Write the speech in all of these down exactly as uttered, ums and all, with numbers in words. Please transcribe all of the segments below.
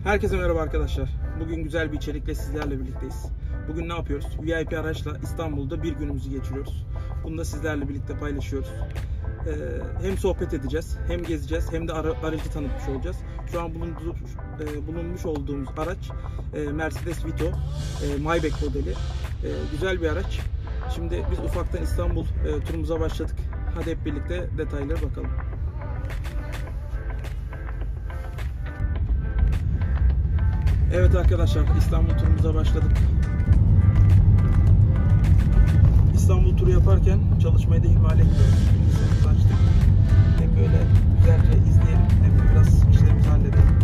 Herkese merhaba arkadaşlar. Bugün güzel bir içerikle sizlerle birlikteyiz. Bugün ne yapıyoruz? V I P araçla İstanbul'da bir günümüzü geçiriyoruz. Bunu da sizlerle birlikte paylaşıyoruz. Ee, hem sohbet edeceğiz, hem gezeceğiz, hem de ara, aracı tanıtmış olacağız. Şu an bulunduğu, e, bulunmuş olduğumuz araç e, Mercedes Vito e, Maybach modeli. E, güzel bir araç. Şimdi biz ufaktan İstanbul e, turumuza başladık. Hadi hep birlikte detaylara bakalım. Evet arkadaşlar, İstanbul turumuza başladık. İstanbul turu yaparken çalışmayı da ihmal etmiyoruz. Bilgisayarımızı açtık. Hem böyle güzelce izleyelim, hem de biraz işlerimizi halledelim.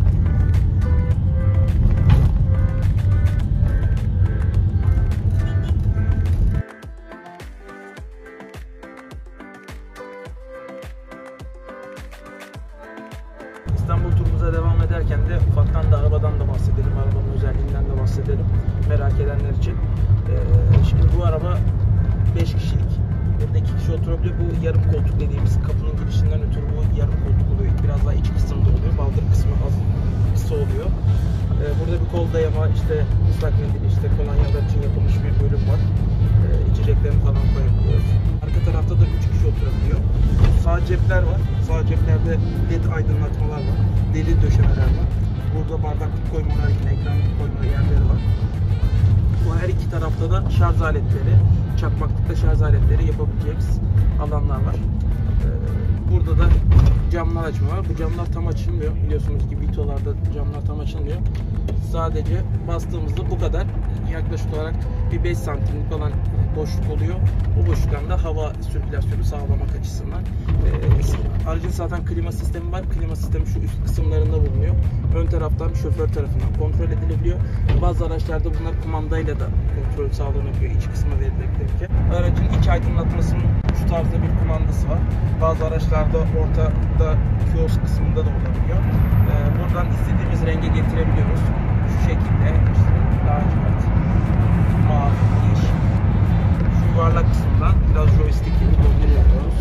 İstanbul turumuza devam ederken de ufaktan da arabadan da bahsedelim, arabanın özelliğinden de bahsedelim merak edenler için. Ee, şimdi bu araba beş kişilik, bir de iki kişi oturabiliyor. Bu yarım koltuk dediğimiz kapının girişinden ötürü bu yarım koltuk oluyor. Biraz daha iç kısımda oluyor, baldır kısmı az kısa oluyor. Ee, burada bir kol dayama, işte ıslak mendil, işte kolonyalar için yapılmış bir bölüm var. Ee, içeceklerini falan koyabiliyoruz. Arka tarafta da üç kişi oturabiliyor. Sağ cepler var. Sağ ceplerde led aydınlatmalar var. Deri döşemeler var. Burada bardaklık koymalar, yine ekranlık koyma yerleri var. Bu her iki tarafta da şarj aletleri, çakmaklıkta şarj aletleri yapabileceğimiz alanlar var. Ee, burada da camlar açma var. Bu camlar tam açılmıyor. Biliyorsunuz ki Vito'larda camlar tam açılmıyor. Sadece bastığımızda bu kadar, yaklaşık olarak bir beş santimlik olan boşluk oluyor. O boşluktan da hava sirkülasyonu sağlamak açısından. Ee, aracın zaten klima sistemi var. Klima sistemi şu üst kısımlarında bulunuyor. Ön taraftan şoför tarafından kontrol edilebiliyor. Bazı araçlarda bunlar kumandayla da kontrol sağlanabiliyor. İç kısmı verilebilirken. Aracın iç aydınlatmasının şu tarzda bir kumandası var. Bazı araçlarda ortada kiosk kısmında da olabiliyor. Ee, buradan istediğimiz renge getirebiliyoruz. Şu şekilde işte lacivert, mavi, yeşil. Şu yuvarlak kısımdan biraz joystick gibi döndürüyoruz.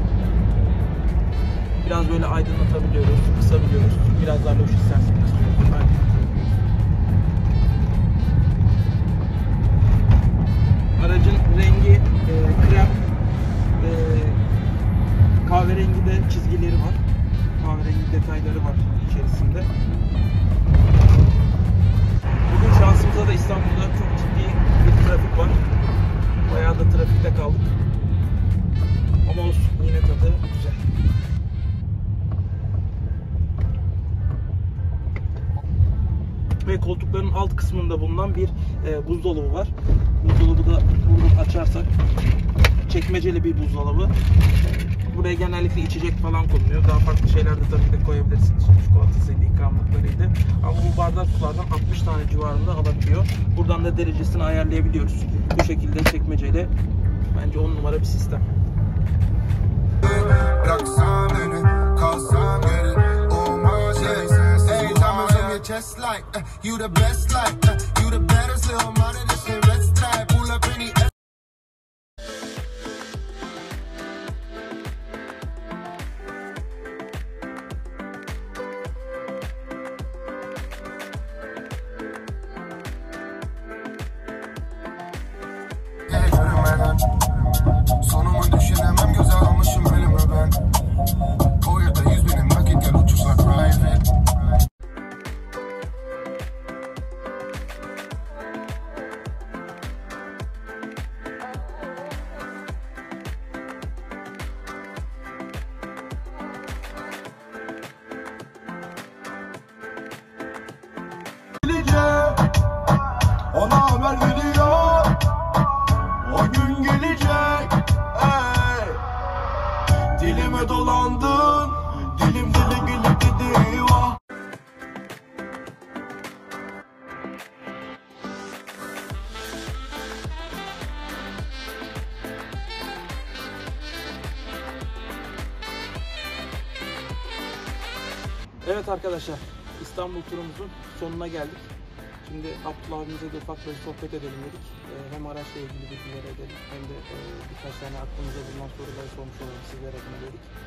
Biraz böyle aydınlatabiliyoruz, kısabiliyoruz. Biraz daha loş istersek kısıyoruz. Aracın rengi e, krem, e, kahverengi de çizgileri var. Kahverengi detayları var içerisinde. Bugün şansımıza da İstanbul'da çok ciddi bir trafik var. Bayağı da trafikte kaldık. Ama olsun, yine tadı güzel. Ve koltukların alt kısmında bulunan bir e, buzdolabı var. Buzdolabı da buradan açarsak çekmeceli bir buzdolabı. Buraya genellikle içecek falan konuluyor. Daha farklı şeyler de tabii de koyabilirsiniz. Çikolatasıydı, ikramlıklarıydı. Ama bu bardak sulardan altmış tane civarında alabiliyor. Buradan da derecesini ayarlayabiliyoruz. Bu şekilde çekmeceyle bence on numara bir sistem. Sonumu düşünemem, göze almışım ölümü ben. Koyada yüz benim nakit gel uçuşlar private. Ona haber veriyor. O gün gelecek. Ey. Dilime dolandın. Dilim dili gelip gidiyor. Evet arkadaşlar, İstanbul turumuzun sonuna geldik. Şimdi Abdullah abimize de ufak bir sohbet edelim dedik. Ee, hem araçla ilgili bilgiler edelim, hem de e, birkaç tane aklımıza bulunan soruları sormuş olalım sizlere dedik.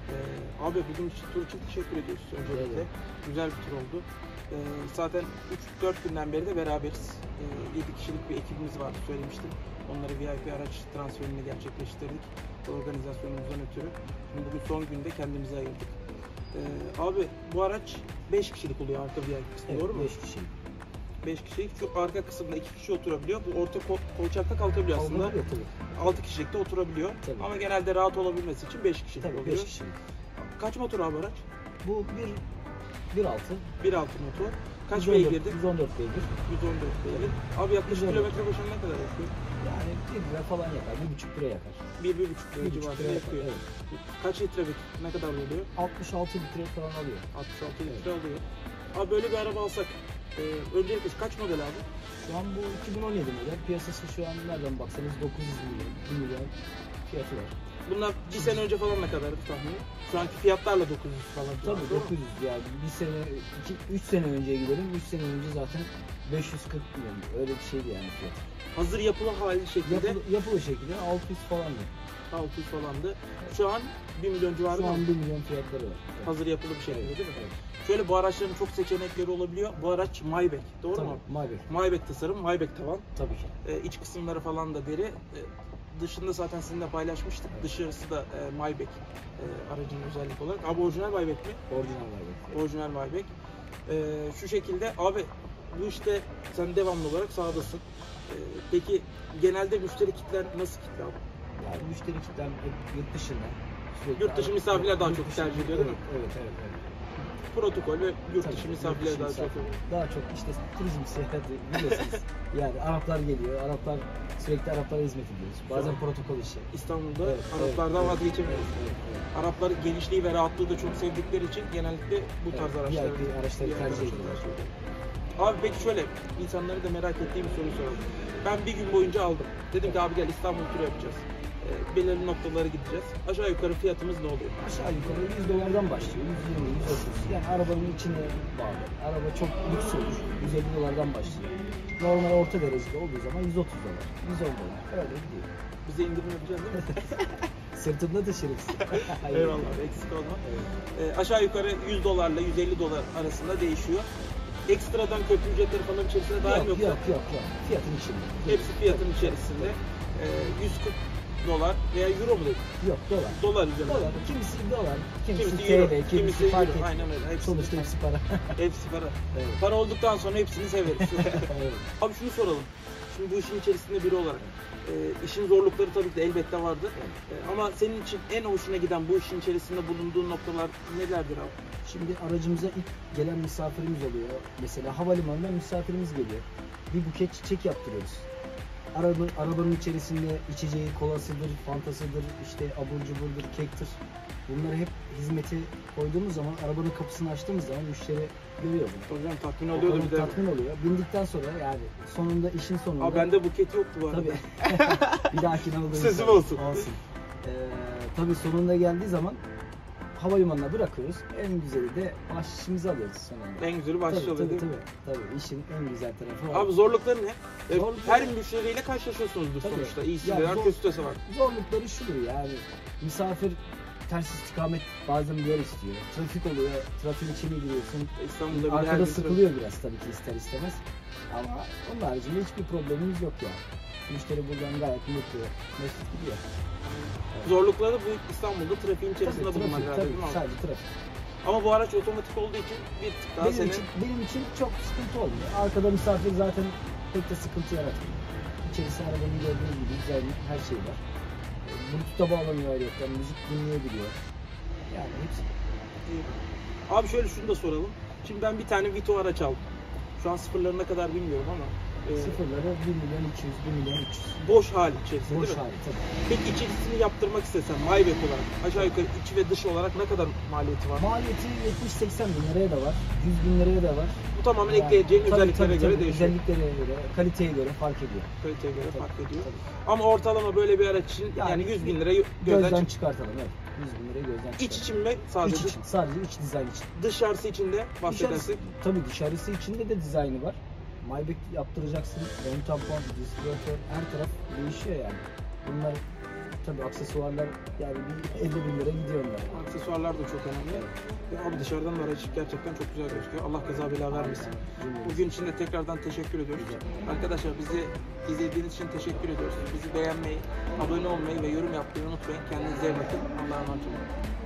Ee, abi bugün için, tur için teşekkür ediyoruz öncelikle. Evet. Güzel bir tur oldu. Ee, zaten üç dört günden beri de beraberiz. Ee, yedi kişilik bir ekibimiz vardı, söylemiştim. Onları V I P araç transferini gerçekleştirdik. Organizasyonumuzdan ötürü. Şimdi bugün son günde kendimize ayırdık. Ee, abi bu araç beş kişilik oluyor arka V I P kısmı, Evet, doğru mu? beş kişilik. beş kişilik. Şu arka kısımda iki kişi oturabiliyor. Bu orta kol, kolçakta kalkabiliyor aslında. Kalkabiliyor tabii. altı kişilikte oturabiliyor. Tabii. Ama genelde rahat olabilmesi için beş kişilik Tabii oluyor. beş kişilik. Kaç motor abi araç? Bu bir bir altı. bir altı motor. Kaç yüz on dört beygirdi? yüz on dört beygir. yüz on dört beygir. Abi yaklaşık yüz on dört. kilometre başına ne kadar yakıyor? Yani bir lira falan yakar. Bir buçuk lira yakar. bir bir buçuk lira Bir buçuk civarında lira yakar. yakıyor. Evet. Kaç litre bir? Ne kadar oluyor? altmış altı litre falan alıyor. altmış altı litre alıyor. Abi böyle bir araba alsak, e, öncelikle kaç model abi? Şu an bu iki bin on yedi model. Piyasası şu an nereden baksanız dokuz yüz milyon, bir milyon fiyatı var. Bunlar bir sene önce falan ne kadardı tahmini? Şu anki fiyatlarla dokuz yüz falan. Tabii civarında, değil mi? dokuz yüz yani bir sene, iki, üç sene önceye gidelim. üç sene önce zaten beş yüz kırk milyon. Öyle bir şeydi yani fiyat. Hazır yapılı hali şekilde Yapılı, yapılı şekilde altı yüz falandı. altı yüz falandı. Şu an bir milyon civarı Şu mı? an bir milyon fiyatları var. Evet. Hazır yapılı bir şekilde, Evet, değil mi? evet. Şöyle bu araçların çok seçenekleri olabiliyor. Bu araç Maybach, doğru Tabii, mu? Maybach. Maybach tasarım, Maybach tavan. Tabii ki. Ee, iç kısımları falan da deri. Ee, dışında zaten sizinle paylaşmıştık. Evet. Dışarısı da e, Maybach e, aracın özellik olarak. Abi orijinal Maybach mi? Orijinal Maybach. Orijinal Maybach. Ee, şu şekilde abi bu işte sen devamlı olarak sahadasın. Ee, peki genelde müşteri kitler nasıl kitle abi? Yani müşteri kitlem yurt dışında. Sürekli Yurt dışı Arap- misafirler daha yurt çok dışı- tercih ediyor, değil mi? Evet, evet, evet. Protokol ve yurt Tabii, dışı yurt misafirler dışı daha çok. misafir. Daha çok işte turizm seyahati biliyorsunuz. Yani Araplar geliyor, Araplar sürekli Araplara hizmet ediyoruz. Bazen Evet. protokol işi. İstanbul'da Evet, Araplardan evet, vazgeçemiyoruz. Evet, evet. Araplar genişliği ve rahatlığı da çok sevdikleri için genellikle bu tarz Evet, araçları, V I P araçları V I P tercih araçları ediyorlar. tercih ediyorlar. Abi peki şöyle, insanları da merak ettiği bir soru soralım. Ben bir gün boyunca aldım. Dedim ki abi gel İstanbul turu yapacağız. E, belirli noktalara gideceğiz. Aşağı yukarı fiyatımız ne oluyor? Aşağı yukarı yüz dolardan başlıyor. yüz yirmi, yüz otuz. Yani arabanın içine bağlı. Araba çok lüks olur. yüz elli dolardan başlıyor. Normal orta derecede olduğu zaman yüz otuz dolar, yüz on dolar. Öyle gidiyor. Bize indirim yapacağız değil mi? Sırtımda taşırım sizi. Hayır. Eyvallah, eksik olma. Evet. E, aşağı yukarı yüz dolarla yüz elli dolar arasında değişiyor. Ekstradan köprü ücretleri falan içerisinde dahil mi Yok, yoksa? yok, yok, yok. Fiyatın içinde. Hepsi fiyatın içerisinde. E, yüz kırk dolar veya euro mu dedik? Yok, dolar. Dolar üzerinde. Dolar. Kimisi dolar, kimisi, Kimisi T euro, L, kimisi, kimisi fark euro. etmiyor. Aynen öyle. Hepsi, Sonuçta hepsi para. hepsi para. Evet. Para olduktan sonra hepsini severiz. Evet. Abi şunu soralım. Şimdi bu işin içerisinde biri olarak e, işin zorlukları tabii ki de elbette vardır. E, ama senin için en hoşuna giden bu işin içerisinde bulunduğun noktalar nelerdir abi? Şimdi aracımıza ilk gelen misafirimiz oluyor. Mesela havalimanından misafirimiz geliyor. Bir buket çiçek yaptırıyoruz. Arabanın, arabanın içerisinde içeceği, kolasıdır, fantasıdır, işte abur cuburdur, kektir. Bunları hep hizmete koyduğumuz zaman, arabanın kapısını açtığımız zaman müşteri görüyor bunu. Hocam tatmin O oluyordur kadar bir de. tatmin oluyor. Bindikten sonra yani sonunda, işin sonunda... Abi bende buket yoktu bu arada. Tabii. Bir dahakine olduğumuz Sözüm zaman. olsun. Olsun. Ee, tabii sonunda geldiği zaman havalimanına bırakıyoruz. En güzeli de bahşişimizi alıyoruz sonunda. En güzeli bahşiş Tabii, oluyor tabii, değil mi? tabii, tabii. İşin en güzel tarafı o. Abi zorlukları ne? E, Zorlukları- Her müşteriyle karşılaşıyorsunuzdur Tabii. sonuçta. İyisi Ya de var, zor- kötüsü de var. Zorlukları şudur yani. Misafir ters istikamet bazen bir yer istiyor. Trafik oluyor. Trafiğin içine giriyorsun. İstanbul'da bir her Arkada gün sıkılıyor biraz tabii ki ister istemez. Ama onun haricinde hiçbir problemimiz yok ya. Müşteri buradan gayet mutlu, mesut gidiyor. trafik. Zorlukları bu İstanbul'da trafiğin içerisinde Tabii, bulunmak trafik, herhalde tabii, değil mi abi? sadece trafik. Ama bu araç otomatik olduğu için bir tık daha Benim seni... için, benim için çok sıkıntı olmuyor. Arkada misafir zaten pek de sıkıntı yaratmıyor. İçerisi arabanın gördüğünüz gibi güzel her şey var. E, Bluetooth'a bağlanıyor ayrıca, müzik dinleyebiliyor. Yani hepsi. Abi şöyle şunu da soralım. Şimdi ben bir tane Vito araç aldım. Şu an sıfırlarına kadar bilmiyorum ama. E, Sıfırları bir milyon iki yüz, bir milyon üç yüz. boş hali içerisinde Boş değil mi? hali tabii. Peki içerisini yaptırmak istesem Maybach olarak aşağı yukarı iç ve dış olarak ne kadar maliyeti var? Maliyeti yetmiş seksen bin liraya da var, yüz bin liraya da var. Bu tamamen Yani, ekleyeceğin tabii, özelliklere tabii, göre tabii, değişiyor. Özelliklere göre, kaliteye göre fark ediyor. Kaliteye göre Tabii, fark ediyor. tabii. Ama ortalama böyle bir araç için yani, Yani yüz bin lira gözden, Gözden çık. çıkartalım evet. yüz bin lirayı gözden çıkartalım. İç için mi sadece? İç için, sadece iç dizayn için. Dışarısı için de Dışarısı, bahsedersek. tabii dışarısı içinde de dizaynı var. Maybach yaptıracaksın, ön tampon, distribütör, her taraf değişiyor yani. Bunlar tabii aksesuarlar yani bir elli bin lira gidiyor onlar. Aksesuarlar da çok önemli. Ve abi dışarıdan da araç gerçekten çok güzel gözüküyor. Allah kaza bela vermesin. Bugün için de tekrardan teşekkür ediyoruz. Arkadaşlar bizi izlediğiniz için teşekkür ediyoruz. Bizi beğenmeyi, abone olmayı ve yorum yapmayı unutmayın. Kendinize iyi bakın. Allah'a emanet olun.